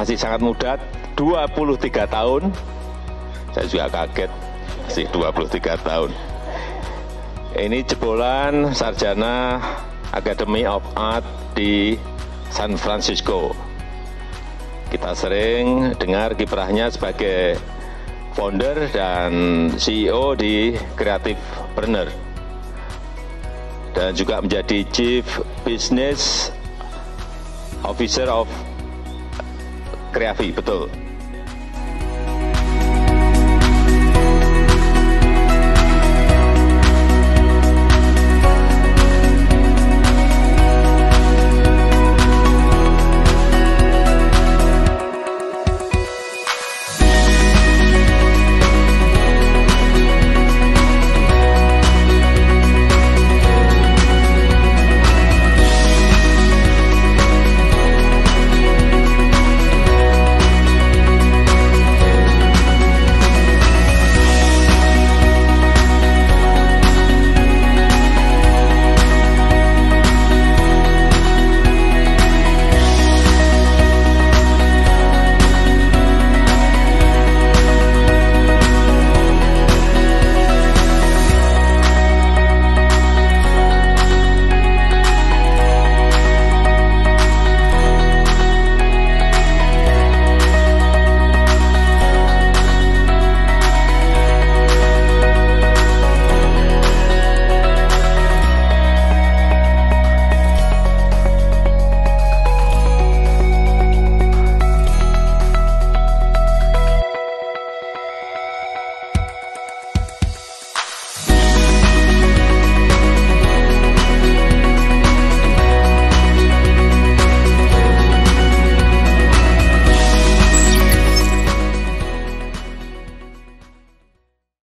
masih sangat muda, 23 tahun. Saya juga kaget, masih 23 tahun. Ini jebolan sarjana Academy of Art di San Francisco. Kita sering dengar kiprahnya sebagai founder dan CEO di Creativepreneur. Dan juga menjadi Chief Business Officer of Creavi, betul.